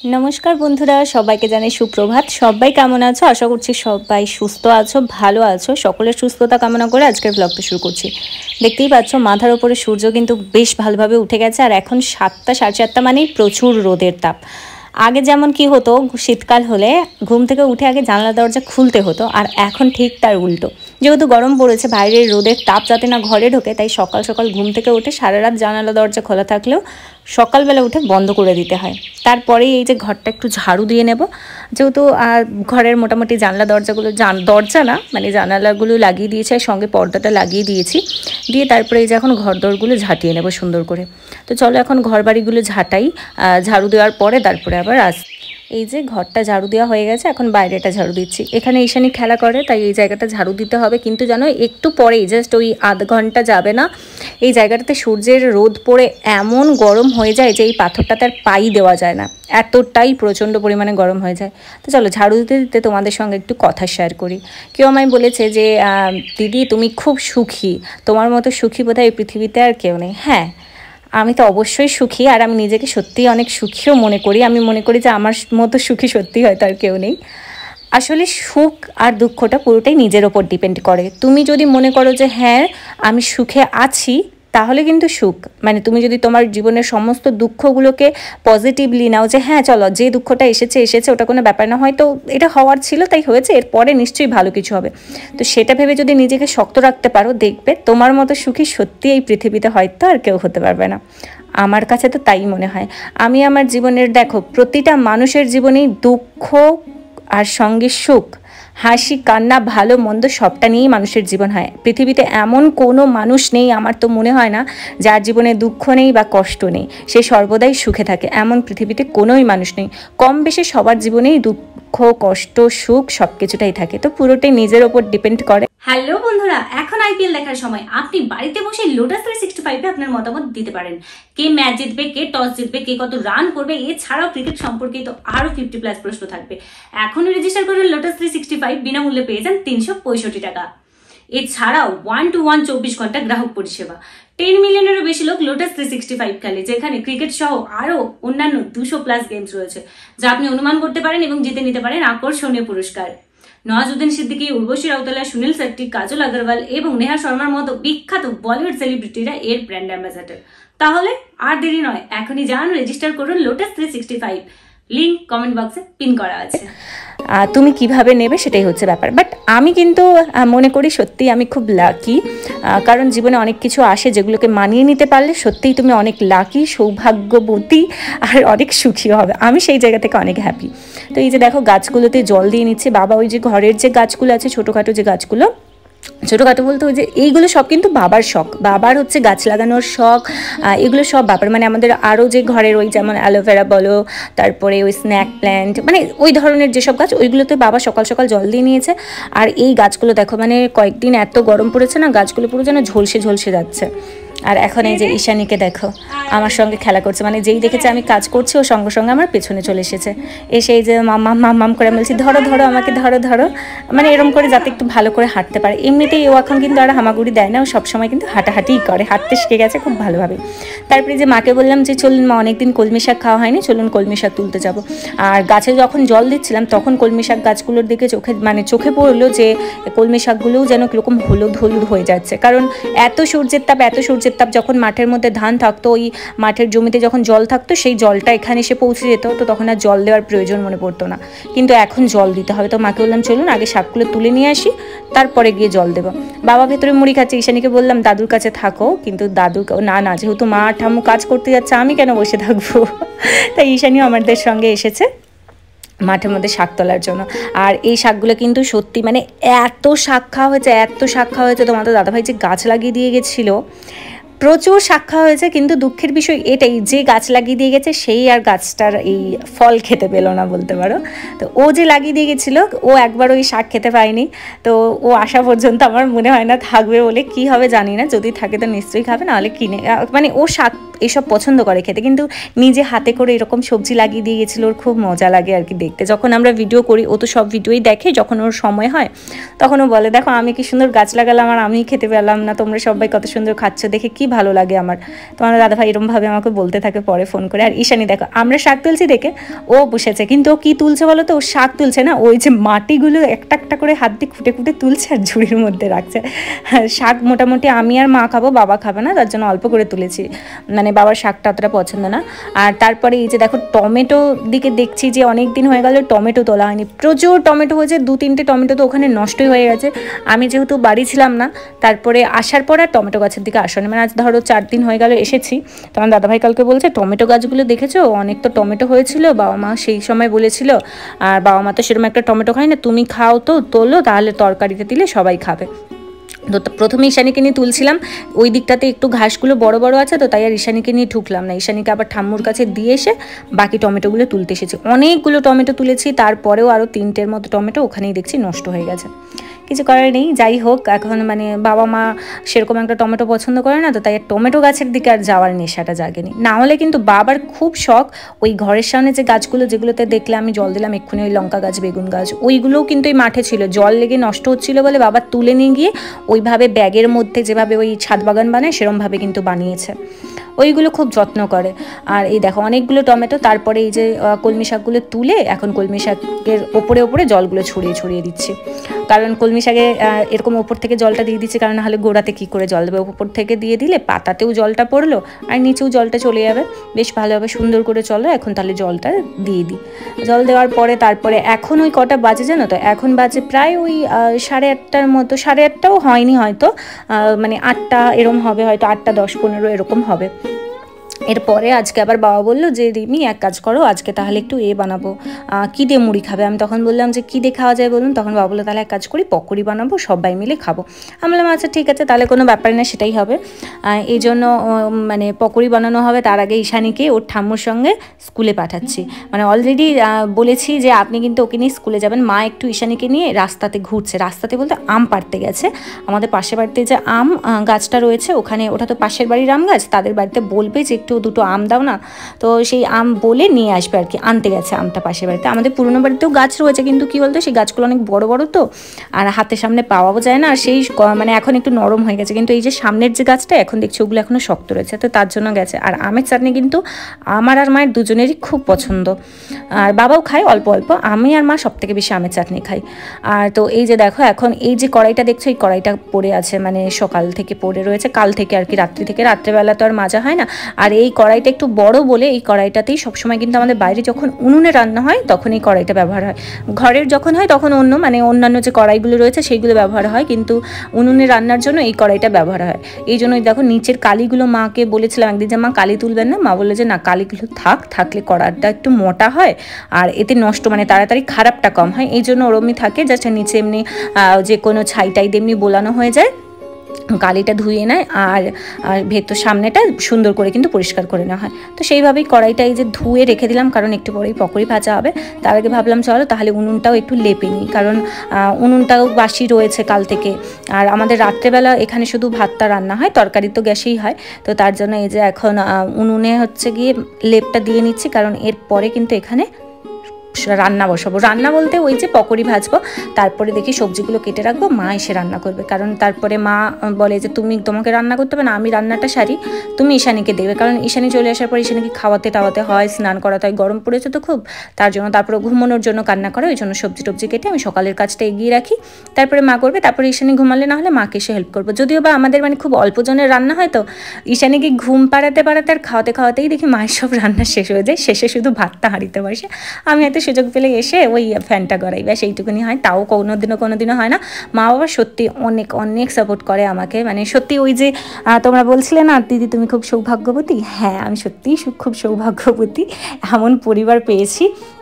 নমস্কার বন্ধুরা, সবাইকে জানাই সুপ্রভাত। সবাই কেমন আছো? আশা করছি সবাই সুস্থ আছো, ভালো আছো। সকলের সুস্থতা কামনা করে আজকের ব্লগটা শুরু করছি। দেখতেই পাচ্ছ মাথার উপরে সূর্য কিন্তু বেশ ভালোভাবে উঠে গেছে, আর এখন 7টা সাড়ে 7টা মানেই প্রচুর রোদের তাপ। আগে যেমন কি হতো, শীতকাল হলে ঘুম থেকে উঠে আগে জানলা দরজা খুলতে হতো, আর এখন ঠিক তার উল্টো। যেহেতু গরম পড়েছে, বাইরের রোদের তাপ যাতে না ঘরে ঢোকে, তাই সকাল সকাল ঘুম থেকে উঠে সারা রাত জানালা দরজা খোলা থাকলেও সকালবেলা উঠে বন্ধ করে দিতে হয়। তারপরেই এই যে ঘরটা একটু ঝাড়ু দিয়ে নেব, যেহেতু ঘরের মোটামুটি জানলা দরজাগুলো দরজা না মানে জানালাগুলো লাগিয়ে দিয়েছি, আর সঙ্গে পর্দাটা লাগিয়ে দিয়েছি। দিয়ে তারপরে এই যে এখন ঘর দরগুলো ঝাঁটিয়ে নেব সুন্দর করে। তো চলো এখন ঘর বাড়িগুলো ঝাঁটাই, ঝাড়ু দেওয়ার পরে তারপরে আবার এই যে ঘরটা ঝাড়ু দেওয়া হয়ে গেছে, এখন বাইরেটা ঝাড়ু দিচ্ছি। এখানে ঈশানী খেলা করে, তাই এই জায়গাটা ঝাড়ু দিতে হবে। কিন্তু জানো, একটু পরেই জাস্ট ওই আধ ঘন্টা যাবে না, এই জায়গাটাতে সূর্যের রোদ পড়ে এমন গরম হয়ে যায় যে এই পাথরটা তার পাই দেওয়া যায় না, এতটাই প্রচণ্ড পরিমাণে গরম হয়ে যায়। তো চলো ঝাড়ু দিতে দিতে তোমাদের সঙ্গে একটু কথা শেয়ার করি। কেউ আমায় বলেছে যে দিদি তুমি খুব সুখী, তোমার মতো সুখী বোধহয় এই পৃথিবীতে আর কেউ নেই। হ্যাঁ, আমি তো অবশ্যই সুখী, আর আমি নিজেকে সত্যিই অনেক সুখীও মনে করি। আমি মনে করি যে আমার মতো সুখী সত্যিই হয়তো আর কেউ নেই। আসলে সুখ আর দুঃখটা পুরোটাই নিজের ওপর ডিপেন্ড করে। তুমি যদি মনে করো যে হ্যাঁ আমি সুখে আছি, তাহলে কিন্তু সুখ। মানে তুমি যদি তোমার জীবনের সমস্ত দুঃখগুলোকে পজিটিভলি নাও, যে হ্যাঁ চলো যে দুঃখটা এসেছে ওটা কোনো ব্যাপার না, হয়তো এটা হওয়ার ছিল তাই হয়েছে, এরপরে নিশ্চয়ই ভালো কিছু হবে। তো সেটা ভেবে যদি নিজেকে শক্ত রাখতে পারো, দেখবে তোমার মতো সুখী সত্যি এই পৃথিবীতে হয়তো আর কেউ হতে পারবে না। আমার কাছে তো তাই মনে হয়। আমি আমার জীবনের দেখো, প্রতিটা মানুষের জীবনেই দুঃখ আর সঙ্গে সুখ, হাসি কান্না ভালো মন্দ সবটা নিয়েই মানুষের জীবন হয়। পৃথিবীতে এমন কোনো মানুষ নেই, আমার তো মনে হয় না, যার জীবনে দুঃখ নেই বা কষ্ট নেই, সে সর্বদাই সুখে থাকে। এমন পৃথিবীতে কোনোই মানুষ নেই। কম বেশি সবার জীবনেই দুঃখ কষ্ট সুখ সব কিছুটাই থাকে। তো পুরোটাই নিজের ওপর ডিপেন্ড করে। হ্যালো বন্ধুরা, এখন আইপিএল দেখার সময়। আপনি বাড়িতে বসে লোটাস 365 আপনার মতামত দিতে পারেন। কে ম্যাচ জিতবে, কে টস জিতবে, কে কত রান করবে, এছাড়াও ক্রিকেট সম্পর্কিত আরো 50+ প্রশ্ন থাকবে। এখনই রেজিস্টার করে লোটাস 365 বিনামূল্যে পেয়ে যান 365 টাকা। এছাড়াও 1-to-1 24 ঘন্টা গ্রাহক পরিষেবা। 10 মিলিয়নেরও বেশি লোক লোটাস 365 খেলে, যেখানে ক্রিকেট সহ আরো অন্যান্য 200+ গেমস রয়েছে, যা আপনি অনুমান করতে পারেন এবং জিতে নিতে পারেন আকর্ষণীয় পুরস্কার। নওয়াজুদ্দিন সিদ্দিকী, উর্বশী রাউতলা, সুনীল শেট্টি, কাজল আগরওয়াল এবং নেহা শর্মার মতো বিখ্যাত বলিউড সেলিব্রিটিরা এর ব্র্যান্ড অ্যাম্বাসাডার। তাহলে আর দেরি নয়, এখনই যান, রেজিস্টার করুন লোটাস 365। লিংক কমেন্ট বক্সে পিন করা আছে। তুমি কিভাবে নেবে সেটাই হচ্ছে ব্যাপার। বাট আমি কিন্তু মনে করি সত্যিই আমি খুব লাকি, কারণ জীবনে অনেক কিছু আসে যেগুলোকে মানিয়ে নিতে পারলে সত্যিই তুমি অনেক লাকি, সৌভাগ্যবতী আর অনেক সুখী হবে। আমি সেই জায়গা থেকে অনেক হ্যাপি। তো এই যে দেখো গাছগুলোতে জল দিয়ে নিচ্ছে বাবা। ওই যে ঘরের যে গাছগুলো আছে ছোটোখাটো যে গাছগুলো, ছোটোখাটো বলতে ওই যে এইগুলো সব কিন্তু বাবার শখ, বাবার হচ্ছে গাছ লাগানোর শখ। এগুলো সব বাবার, মানে আমাদের আরও যে ঘরের ওই যেমন অ্যালোভেরা বলো, তারপরে ওই স্ন্যাক প্ল্যান্ট, মানে ওই ধরনের যেসব গাছ, ওইগুলোতে বাবা সকাল সকাল জল দিয়ে নিয়েছে। আর এই গাছগুলো দেখো, মানে কয়েকদিন এত গরম পড়েছে না, গাছগুলো পুরো যেন ঝলসে ঝলসে যাচ্ছে। আর এখন এই যে ঈশানীকে দেখো আমার সঙ্গে খেলা করছে, মানে যেই দেখেছে আমি কাজ করছি ও সঙ্গে সঙ্গে আমার পেছনে চলে এসেছে। এসে এই যে মাম করে বলছি ধরো ধরো আমাকে ধরো ধরো, মানে এরকম করে যাতে একটু ভালো করে হাঁটতে পারে। এমনিতেই ও এখন কিন্তু আর হামাগুড়ি দেয় না, ও সবসময় কিন্তু হাঁটাহাঁটিই করে, হাঁটতে শিখে গেছে খুব ভালোভাবে। তারপরে যে মাকে বললাম যে চলুন মা, অনেকদিন কলমি শাক খাওয়া হয়নি, চলুন কলমি শাক তুলতে যাবো। আর গাছে যখন জল দিচ্ছিলাম তখন কলমি শাক গাছগুলোর দিকে চোখে পড়লো যে কলমি শাকগুলোও যেন কীরকম হলুদ হলুদ হয়ে যাচ্ছে। কারণ এত সূর্যের তাপ যখন মাঠের মধ্যে ধান থাকতো, ওই মাঠের জমিতে যখন জল থাকতো, সেই জলটা এখানে এসে পৌঁছে যেত, তো তখন আর জল দেওয়ার প্রয়োজন মনে পড়তো না। কিন্তু এখন জল দিতে হবে। তো মাকে বললাম চলুন আগে শাকগুলো তুলে নিয়ে আসি, তারপরে গিয়ে জল দেবো। বাবা ভেতরে মুড়ি খাচ্ছে, ঈশানীকে বললাম দাদুর কাছে থাকো, কিন্তু দাদু না, যেহেতু মা ঠাম্মু কাজ করতে যাচ্ছে আমি কেন বসে থাকবো। তাই ঈশানীও আমাদের সঙ্গে এসেছে মাঠের মধ্যে শাক তোলার জন্য। আর এই শাকগুলো কিন্তু সত্যি মানে এত শাক খাওয়া হয়েছে। তোমাদের দাদাভাই যে গাছ লাগিয়ে দিয়ে গেছিলো, প্রচুর শাক খাওয়া হয়েছে। কিন্তু দুঃখের বিষয় এটাই, যে গাছ লাগিয়ে দিয়ে গেছে সেই আর গাছটার এই ফল খেতে পেলো না বলতে পারো। তো ও যে লাগিয়ে দিয়ে গেছিলো, ও একবার ওই শাক খেতে পায়নি। তো ও আসা পর্যন্ত আমার মনে হয় না থাকবে বলে, কি হবে জানি না, যদি থাকে তো নিশ্চয়ই খাবে, নাহলে কিনে, মানে ও শাক এইসব পছন্দ করে খেতে, কিন্তু নিজে হাতে করে এরকম সবজি লাগিয়ে দিয়ে গেছিলো, ওর খুব মজা লাগে আর কি দেখতে। যখন আমরা ভিডিও করি ও তো সব ভিডিওই দেখে, যখন ওর সময় হয় তখন ও বলে দেখো আমি কি সুন্দর গাছ লাগালাম আর আমি খেতে পেলাম না, তোমরা সবাই কত সুন্দর খাচ্ছ, দেখে কি ভালো লাগে আমার। তোমার দাদাভাই এরকমভাবে আমাকে বলতে থাকে পরে ফোন করে। আর ঈশানী দেখো আমরা শাক তুলছি দেখে ও বসেছে, কিন্তু ও কী তুলছে বলো তো, ও শাক তুলছে না, ওই যে মাটিগুলো একটা একটা করে হাত দিয়ে খুঁটে খুঁটে তুলছে আর ঝুড়ির মধ্যে রাখছে। শাক মোটামুটি আমি আর মা খাবো, বাবা খাবে না, তার জন্য অল্প করে তুলেছি, মানে বাবার শাকটা অতটা পছন্দ না। আর তারপরে এই যে দেখো টমেটো দিকে দেখছি যে অনেক দিন হয়ে গেল টমেটো তোলা হয়নি, প্রচুর টমেটো হয়েছে, 2-3টে টমেটো তো ওখানে নষ্টই হয়ে গেছে। আমি যেহেতু বাড়ি ছিলাম না, তারপরে আসার পর আর টমেটো গাছের দিকে আসেনি, মানে আজ ধরো 4 দিন হয়ে গেল এসেছি। তখন দাদাভাই কালকে বলছে টমেটো গাছগুলো দেখেছো, অনেক তো টমেটো হয়েছিল, বাবা মা সেই সময় বলেছিল, আর বাবা মা তো সেরকম একটা টমেটো খায় না, তুমি খাও তো তোলো, তাহলে তরকারিতে দিলে সবাই খাবে। তো প্রথমে ঈশানীকে নিয়ে তুলছিলাম, ওই দিকটাতে একটু ঘাসগুলো বড় বড় আছে, তো তাই আর ঈশানীকে নিয়ে ঢুকলাম না, ঈশানীকে আবার ঠাম্মুর কাছে দিয়ে এসে বাকি টমেটোগুলো তুলতে এসেছি। অনেকগুলো টমেটো তুলেছি, তারপরেও আরও 3টের মতো টমেটো ওখানেই দেখছি নষ্ট হয়ে গেছে। কিছু করার নেই, যাই হোক এখন মানে বাবা মা সেরকম একটা টমেটো পছন্দ করে না, তো তাই টমেটো গাছের দিকে আর যাওয়ার নেশাটা জাগেনি। না হলে কিন্তু বাবার খুব শখ ওই ঘরের সামনে যে গাছগুলো যেগুলোতে দেখলে আমি জল দিলাম এক্ষুনি, ওই লঙ্কা গাছ বেগুন গাছ, ওইগুলোও কিন্তু এই মাঠে ছিল, জল লেগে নষ্ট হচ্ছিল বলে বাবা তুলে নিয়ে গিয়ে ওইভাবে ব্যাগের মধ্যে যেভাবে ওই ছাদ বাগান বানায় সেরমভাবে কিন্তু বানিয়েছে, ওইগুলো খুব যত্ন করে। আর এই দেখো অনেকগুলো টমেটো, তারপরে এই যে কলমি শাকগুলো তুলে এখন কলমি শাকের ওপরে ওপরে জলগুলো ছড়িয়ে ছড়িয়ে দিচ্ছি, কারণ কলমি শাকে এরকম ওপর থেকে জলটা দিয়ে দিচ্ছি, কারণ নাহলে গোড়াতে কী করে জল দেবে, ওপর থেকে দিয়ে দিলে পাতাতেও জলটা পড়লো আর নিচেও জলটা চলে যাবে, বেশ ভালোভাবে সুন্দর করে চলো। এখন তাহলে জলটা দিয়ে দিই, জল দেওয়ার পরে তারপরে এখন ওই কটা বাজে জানো তো, এখন বাজে প্রায় ওই 8:30টার মতো, 8:30টাও হয়নি হয়তো, মানে 8টা এরকম হবে, হয়তো 8টা 10-15 এরকম হবে। এরপরে আজকে আবার বাবা বললো যে রিমি এক কাজ করো, আজকে তাহলে একটু বানাবো, কী দিয়ে মুড়ি খাবে। আমি তখন বললাম যে কী দিয়ে খাওয়া যায় বলুন, তখন বাবা বললো তাহলে এক কাজ করি পকোড়ি বানাবো, সবাই মিলে খাবো। আমি বললাম আচ্ছা ঠিক আছে, তাহলে কোনো ব্যাপার না, সেটাই হবে। এই জন্য মানে পকোড়ি বানানো হবে, তার আগে ঈশানীকে ওর ঠাম্মুর সঙ্গে স্কুলে পাঠাচ্ছি, মানে অলরেডি বলেছি যে আপনি কিন্তু ওকে নিয়ে স্কুলে যাবেন। মা একটু ঈশানীকে নিয়ে রাস্তাতে ঘুরছে, রাস্তাতে বলতে আম পাড়তে গেছে, আমাদের পাশের বাড়িতে যে আম গাছটা রয়েছে ওখানে, ওটা তো পাশের বাড়ির আম গাছ, তাদের বাড়িতে বলবে যে একটু 2টো আম দাও না, তো সেই আম বলে নিয়ে আসবে আর কি, আনতে গেছে আমটা পাশের বাড়িতে। আমাদের পুরনো বাড়িতেও গাছ রয়েছে, কিন্তু কী বলতো সেই গাছগুলো অনেক বড় বড় তো, আর হাতের সামনে পাওয়াও যায় না, আর সেই মানে এখন একটু নরম হয়ে গেছে, কিন্তু এই যে সামনের যে গাছটা এখন দেখছি ওগুলো এখনও শক্ত রয়েছে, তো তার জন্য গেছে। আর আমের চাটনি কিন্তু আমার আর মায়ের দুজনেরই খুব পছন্দ, আর বাবাও খায় অল্প অল্প, আমি আর মা সব থেকে বেশি আমের চাটনি খাই। আর তো এই যে দেখো এখন এই যে কড়াইটা দেখছো, এই কড়াইটা পড়ে আছে, মানে সকাল থেকে পড়ে রয়েছে, কাল থেকে আর কি, রাত্রি থেকে, রাত্রেবেলা তো আর মাজা হয় না। আর এই কড়াইটা একটু বড় বলে এই কড়াইটাতেই সবসময় কিন্তু আমাদের বাইরে যখন উনুনে রান্না হয় তখন এই কড়াইটা ব্যবহার হয়, ঘরের যখন হয় তখন অন্য মানে অন্যান্য যে কড়াইগুলো রয়েছে সেইগুলো ব্যবহার হয়, কিন্তু উনুনে রান্নার জন্য এই কড়াইটা ব্যবহার হয়। এই জন্যই দেখো নিচের কালিগুলো, মাকে বলেছিলাম একদিন যে মা কালি তুলবেন না, মা বললো যে না কালিগুলো থাকলে কড়াইটা একটু মোটা হয় আর এতে নষ্ট মানে তাড়াতাড়ি খারাপটা কম হয়, এই জন্য ওরমই থাকে, জাস্ট নিচে এমনি যে কোনো ছাইটাই এমনি বোলানো হয়ে যায়, কালিটা ধুয়ে নেয় আর ভেতর সামনেটা সুন্দর করে কিন্তু পরিষ্কার করে নেওয়া হয়। তো সেইভাবেই কড়াইটা এই যে ধুয়ে রেখে দিলাম, কারণ একটু পরেই পকোড়ি ভাজা হবে, তার আগে ভাবলাম চলো তাহলে উনুনটাও একটু লেপে নিই, কারণ উনুনটাও বাসি রয়েছে কাল থেকে, আর আমাদের রাত্রেবেলা এখানে শুধু ভাতটা রান্না হয়, তরকারি তো গ্যাসেই হয়, তো তার জন্য এই যে এখন উনুনে হচ্ছে গিয়ে লেপটা দিয়ে নিচ্ছি, কারণ এরপরে কিন্তু এখানে রান্না বসাবো, রান্না বলতে ওই যে পকোড়ি ভাজবো, তারপরে দেখি সবজিগুলো কেটে রাখবো, মা এসে রান্না করবে, কারণ তারপরে মা বলে যে তোমাকে রান্না করতে হবে না, আমি রান্নাটা সারি, তুমি ঈশানীকে দেবে, কারণ ঈশানী চলে আসার পর ঈশানীকে খাওয়াতে টাওয়াতে হয়, স্নান করাতে হয়, গরম পড়েছে তো খুব, তার জন্য তারপরে ঘুমানোর জন্য কান্না করে, ওই জন্য সবজি টবজি কেটে আমি সকালের কাজটা এগিয়ে রাখি, তারপরে মা করবে, তারপরে ঈশানী ঘুমালে না হলে মাকে এসে হেল্প করবো। যদিও বা আমাদের মানে খুব অল্প জনের রান্না হয়, তো ঈশানীকে ঘুম পাড়াতে আর খাওয়াতে খাওয়াতেই দেখি মায়ের সব রান্না শেষ হয়ে যায়, শেষে শুধু ভাতটা হাঁড়িতে বসে, আমি হয়তো সুযোগ পেলে এসে ওই ফ্যানটা গড়াই, ব্যাস এইটুকুনি হয়, তাও কোনোদিনও হয় না। মা বাবা সত্যি অনেক অনেক সাপোর্ট করে আমাকে, মানে সত্যি ওই যে তোমরা বলছিলে না দিদি তুমি খুব সৌভাগ্যবতী, হ্যাঁ আমি সত্যিই খুব সৌভাগ্যবতী, এমন পরিবার পেয়েছি।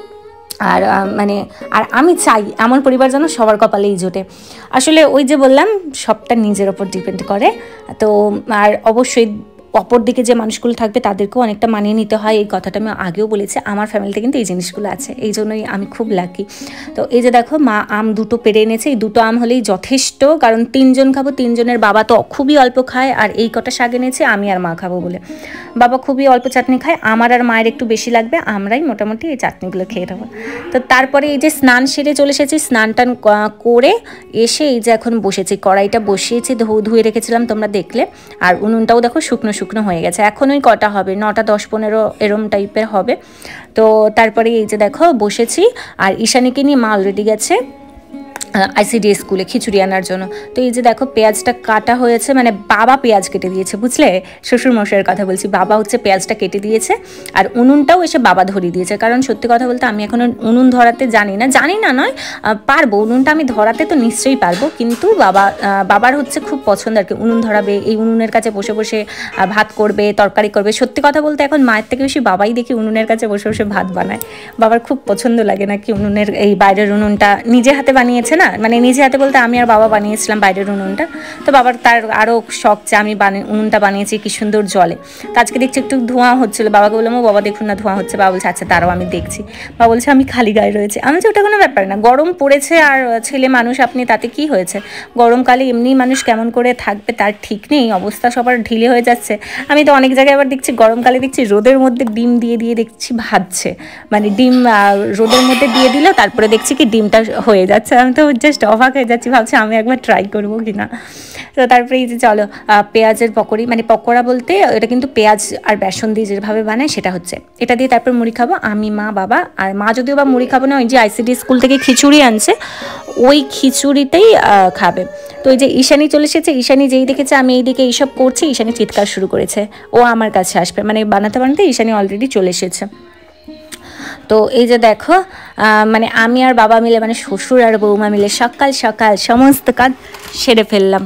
আর মানে আর আমি চাই এমন পরিবার যেন সবার কপালেই জোটে। আসলে ওই যে বললাম সবটা নিজের ওপর ডিপেন্ড করে, তো আর অবশ্যই অপর দিকে যে মানুষগুলো থাকবে তাদেরকেও অনেকটা মানিয়ে নিতে হয়, এই কথাটা আমি আগেও বলেছি। আমার ফ্যামিলিতে কিন্তু এই জিনিসগুলো আছে, এই জন্যই আমি খুব লাকি। তো এই যে দেখো মা আম দুটো পেরে এনেছে, এই দুটো আম হলেই যথেষ্ট, কারণ 3 জন খাবো, 3 জনের বাবা তো খুবই অল্প খায়, আর এই কটা শাক এনেছে আমি আর মা খাবো বলে। বাবা খুবই অল্প চাটনি খায়, আমার আর মায়ের একটু বেশি লাগবে, আমরাই মোটামুটি এই চাটনিগুলো খেয়ে নেবো। তো তারপরে এই যে স্নান সেরে চলে এসেছি, স্নান টান করে এসে এই যে এখন বসেছি, কড়াইটা বসিয়েছি, ধুয়ে রেখেছিলাম তোমরা দেখলে, আর উনুনটাও দেখো শুকনো শুকনো হয়ে গেছে। এখন ওই কটা হবে 9টা 10-15 এরম টাইপের হবে। তো তারপরে এই যে দেখো বসেছি, আর ঈশানীকে নিয়ে মা অলরেডি গেছে ICD স্কুলে খিচুড়ি আনার জন্য। তো এই যে দেখো পেঁয়াজটা কাটা হয়েছে, মানে বাবা পেঁয়াজ কেটে দিয়েছে, বুঝলে, শ্বশুর মশাইয়ের কথা বলছি, বাবা হচ্ছে পেঁয়াজটা কেটে দিয়েছে, আর উনুনটাও এসে বাবা ধরিয়ে দিয়েছে। কারণ সত্যি কথা বলতে আমি এখনো উনুন ধরাতে জানি না নয়, পারবো, উনুনটা আমি ধরাতে তো নিশ্চয়ই পারবো, কিন্তু বাবার হচ্ছে খুব পছন্দ আর কি, উনুন ধরাবে, এই উনুনের কাছে বসে বসে ভাত করবে, তরকারি করবে। সত্যি কথা বলতে এখন মায়ের থেকে বেশি বাবাই দেখি উনুনের কাছে বসে বসে ভাত বানায়, বাবার খুব পছন্দ লাগে নাকি উনুনের, এই বাইরের উনুনটা নিজে হাতে বানিয়েছে না, মানে নিজে হাতে বলতে আমি আর বাবা বানিয়েছিলাম বাইরের উনুনটা। তো বাবার তার আরও শখ যে আমি উনুনটা বানিয়েছি কি সুন্দর জলে। তো আজকে দেখছি একটু ধোঁয়া হচ্ছিলো, বাবাকে বললাম ও বাবা দেখুন না ধোঁয়া হচ্ছে, বাবা বলছে আচ্ছা তারাও আমি দেখছি। বাবা বলছে আমি খালি গায়ে রয়েছে, আমি বলছি ওটা কোনো ব্যাপার না, গরম পড়েছে আর ছেলে মানুষ আপনি, তাতে কি হয়েছে, গরমকালে এমনি মানুষ কেমন করে থাকবে তার ঠিক নেই, অবস্থা সবার ঢিলে হয়ে যাচ্ছে। আমি তো অনেক জায়গায় আবার দেখছি গরমকালে দেখছি রোদের মধ্যে ডিম দিয়ে দেখছি ভাজছে, মানে ডিম রোদের মধ্যে দিয়ে দিল, তারপরে দেখছি কি ডিমটা হয়ে যাচ্ছে। আমি তো জাস্ট অবাক হয়ে যাচ্ছি, ভাবছি আমি একবার ট্রাই করবো কিনা। তো তারপরে এই যে চলো পেঁয়াজের পকোড়ি, মানে পকোড়া বলতে এটা কিন্তু পেঁয়াজ আর বেসন দিয়ে যেভাবে বানায় সেটা হচ্ছে, এটা দিয়ে তারপর মুড়ি খাবো আমি, মা, বাবা। আর মা যদিও বা মুড়ি খাবো না, ওই যে ICD স্কুল থেকে খিচুড়ি আনছে ওই খিচুড়িতেই খাবে। তো ওই যে ঈশানী চলে এসেছে, ঈশানী যেই দেখেছে আমি এইদিকে এইসব করছি, ঈশানী চিৎকার শুরু করেছে, ও আমার কাছে আসবে, মানে বানাতে বানাতে ঈশানী অলরেডি চলে এসেছে। তো এই যে দেখো মানে আমি আর বাবা মিলে, মানে শ্বশুর আর বৌমা মিলে সকাল সকাল সমস্ত কাজ সেরে ফেললাম।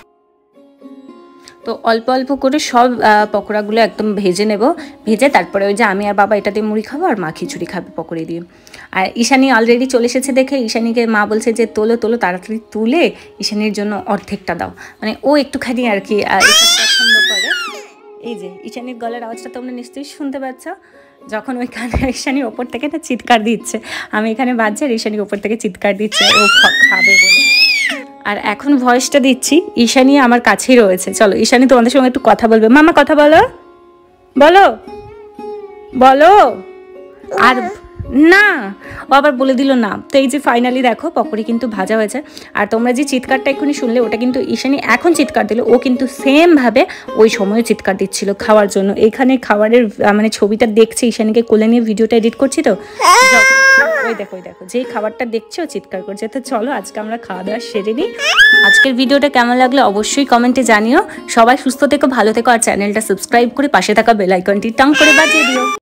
তো অল্প অল্প করে সব পকোড়াগুলো একদম ভেজে নেব, ভেজে তারপরে ওই যে আমি আর বাবা এটা দিয়ে মুড়ি খাবো, আর মা খিচুড়ি খাবে পকোড়ি দিয়ে। আর ঈশানী অলরেডি চলে এসেছে দেখে ঈশানীকে মা বলছে যে তোলো তাড়াতাড়ি তুলে ঈশানীর জন্য অর্ধেকটা দাও, মানে ও একটুখানি আর কি পছন্দ করে। এই যে ঈশানীর গলার আওয়াজটা তোমরা নিশ্চয়ই শুনতে পাচ্ছ, যখন ওইখানে ঈশানী ওপর থেকে না চিৎকার দিচ্ছে, আমি এখানে বাজছে আর ঈশানী ওপর থেকে চিৎকার দিচ্ছে ও খাবে বলে। আর এখন ভয়েসটা দিচ্ছি, ঈশানী আমার কাছেই রয়েছে। চলো ঈশানী তোমাদের সঙ্গে একটু কথা বলবে, মামা কথা বলো বলো বলো, আর না ও আবার বলে দিল না। তো এই যে ফাইনালি দেখো পকোড়ি কিন্তু ভাজা হয়েছে, আর তোমরা যে চিৎকারটা এক্ষুনি শুনলে ওটা কিন্তু ঈশানী এখন চিৎকার দিল, ও কিন্তু সেমভাবে ওই সময় চিৎকার দিচ্ছিল খাওয়ার জন্য। এইখানে খাবারের মানে ছবিটা দেখছে, ঈশানীকে কোলে নিয়ে ভিডিওটা এডিট করছি, তো ওই দেখো যেই খাবারটা দেখছে ও চিৎকার করছে। তো চলো আজকে আমরা খাওয়া দাওয়া সেরে নিই। আজকের ভিডিওটা কেমন লাগলো অবশ্যই কমেন্টে জানিও। সবাই সুস্থ থেকো, ভালো থেকো, আর চ্যানেলটা সাবস্ক্রাইব করে পাশে থাকা বেল আইকনটি টাং করে বাজিয়ে দিও।